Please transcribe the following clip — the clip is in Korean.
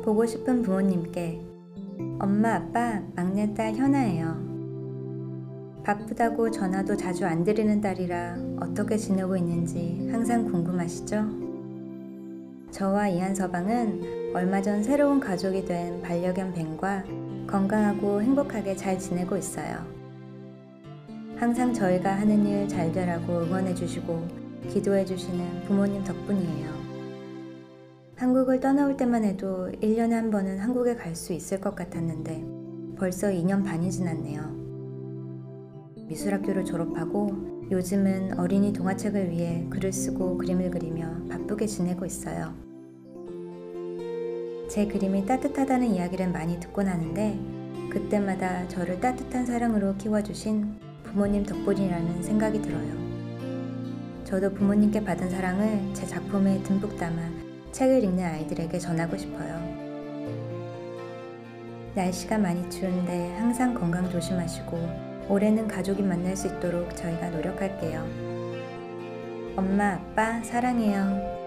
보고 싶은 부모님께 엄마, 아빠, 막내딸 현아예요. 바쁘다고 전화도 자주 안 드리는 딸이라 어떻게 지내고 있는지 항상 궁금하시죠? 저와 이한서방은 얼마 전 새로운 가족이 된 반려견 벤과 건강하고 행복하게 잘 지내고 있어요. 항상 저희가 하는 일 잘 되라고 응원해주시고 기도해주시는 부모님 덕분이에요. 한국을 떠나올 때만 해도 1년에 한 번은 한국에 갈 수 있을 것 같았는데 벌써 2년 반이 지났네요. 미술학교를 졸업하고 요즘은 어린이 동화책을 위해 글을 쓰고 그림을 그리며 바쁘게 지내고 있어요. 제 그림이 따뜻하다는 이야기를 많이 듣곤 하는데 그때마다 저를 따뜻한 사랑으로 키워주신 부모님 덕분이라는 생각이 들어요. 저도 부모님께 받은 사랑을 제 작품에 듬뿍 담아 책을 읽는 아이들에게 전하고 싶어요. 날씨가 많이 추운데 항상 건강 조심하시고 올해는 가족이 만날 수 있도록 저희가 노력할게요. 엄마, 아빠 사랑해요.